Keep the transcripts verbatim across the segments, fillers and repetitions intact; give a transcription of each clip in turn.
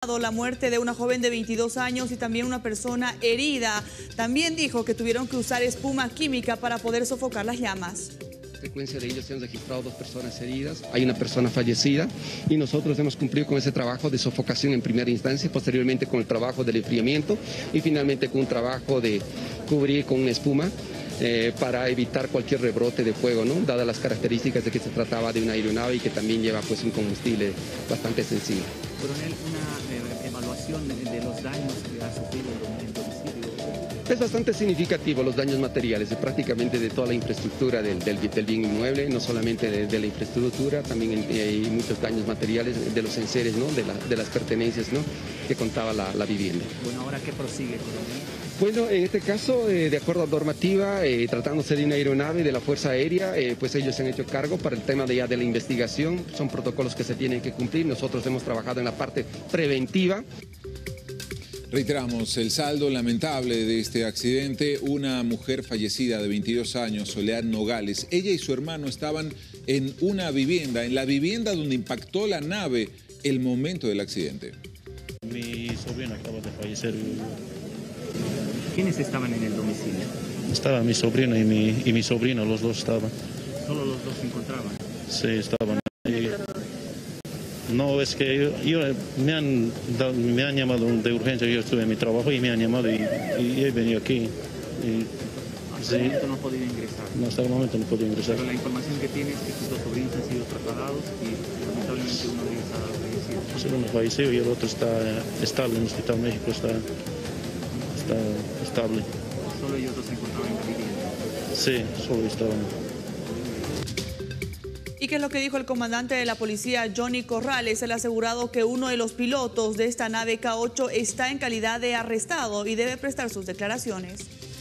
La muerte de una joven de veintidós años y también una persona herida. También dijo que tuvieron que usar espuma química para poder sofocar las llamas. En consecuencia de ello se han registrado dos personas heridas, hay una persona fallecida y nosotros hemos cumplido con ese trabajo de sofocación en primera instancia, posteriormente con el trabajo del enfriamiento y finalmente con un trabajo de cubrir con espuma eh, para evitar cualquier rebrote de fuego, ¿no? Dadas las características de que se trataba de una aeronave y que también lleva pues un combustible bastante sensible. Coronel, una eh, evaluación de, de los daños que ha sufrido el domicilio. Es bastante significativo los daños materiales, de prácticamente de toda la infraestructura del, del, del bien inmueble, no solamente de, de la infraestructura, también hay muchos daños materiales de los enseres, ¿no? de, la, de las pertenencias, ¿no? que contaba la, la vivienda. Bueno, ¿ahora qué prosigue, coronel? Bueno, en este caso, eh, de acuerdo a normativa, eh, tratándose de una aeronave de la Fuerza Aérea, eh, pues ellos se han hecho cargo para el tema de ya de la investigación, son protocolos que se tienen que cumplir, nosotros hemos trabajado en la parte preventiva. Reiteramos el saldo lamentable de este accidente, una mujer fallecida de veintidós años, Soledad Nogales. Ella y su hermano estaban en una vivienda, en la vivienda donde impactó la nave el momento del accidente. Mi sobrino acaba de fallecer. ¿Quiénes estaban en el domicilio? Estaba mi sobrino y mi, y mi sobrino, los dos estaban. ¿Solo los dos se encontraban? Sí, estaban ahí. No, es que yo, yo, me, han, me han llamado de urgencia, yo estuve en mi trabajo y me han llamado y, y he venido aquí. Y, hasta sí, el momento no podía ingresar. No, hasta el momento no podía ingresar. Pero la información que tiene es que sus dos sobrinos han sido trasladados y lamentablemente uno de ellos ha fallecido. Sí, uno falleció y el otro está estable en el Hospital México, está, está estable. ¿Solo ellos dos se encontraban en la vivienda? Sí, solo estaban. ¿Y qué es lo que dijo el comandante de la policía, Johnny Corrales? Él ha asegurado que uno de los pilotos de esta nave K ocho está en calidad de arrestado y debe prestar sus declaraciones.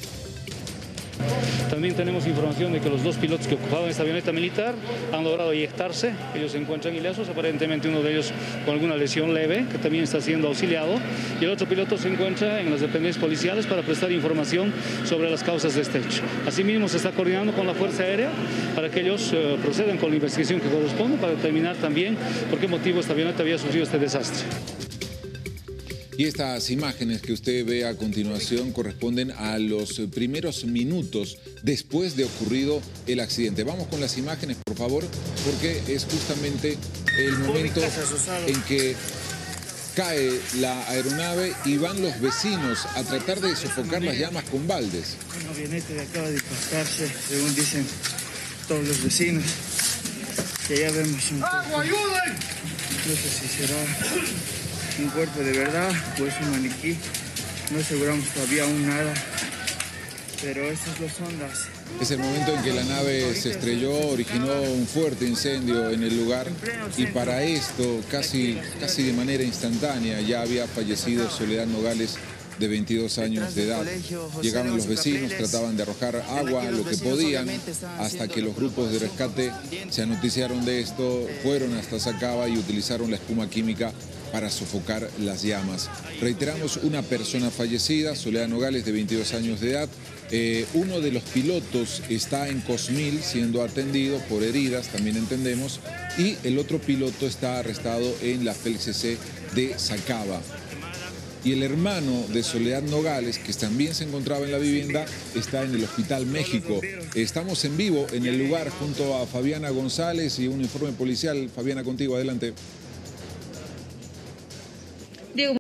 También tenemos información de que los dos pilotos que ocupaban esta avioneta militar han logrado eyectarse. Ellos se encuentran ilesos, aparentemente uno de ellos con alguna lesión leve, que también está siendo auxiliado. Y el otro piloto se encuentra en las dependencias policiales para prestar información sobre las causas de este hecho. Asimismo, se está coordinando con la Fuerza Aérea para que ellos eh, procedan con la investigación que corresponde para determinar también por qué motivo esta avioneta había sufrido este desastre. Y estas imágenes que usted ve a continuación corresponden a los primeros minutos después de ocurrido el accidente. Vamos con las imágenes, por favor, porque es justamente el momento en que cae la aeronave y van los vecinos a tratar de sofocar las llamas con baldes. Una avioneta que acaba de impactarse, según dicen todos los vecinos, que ya vemos un cuerpo. ¡Ayuden! No sé si será un cuerpo de verdad o es un maniquí, no aseguramos todavía aún nada, pero esas dos ondas. Es el momento en que la nave se estrelló, originó un fuerte incendio en el lugar y para esto, casi, casi de manera instantánea, ya había fallecido Soledad Nogales, de veintidós años de edad. Llegaban los vecinos, trataban de arrojar agua, lo que podían, hasta que los grupos de rescate se anoticiaron de esto, fueron hasta Sacaba y utilizaron la espuma química para sofocar las llamas. Reiteramos, una persona fallecida, Soledad Nogales, de veintidós años de edad. Eh, uno de los pilotos está en Cosmil siendo atendido por heridas, también entendemos, y el otro piloto está arrestado en la F E L C C de Sacaba. Y el hermano de Soledad Nogales, que también se encontraba en la vivienda, está en el Hospital México. Estamos en vivo en el lugar junto a Fabiana González y un informe policial. Fabiana, contigo, adelante.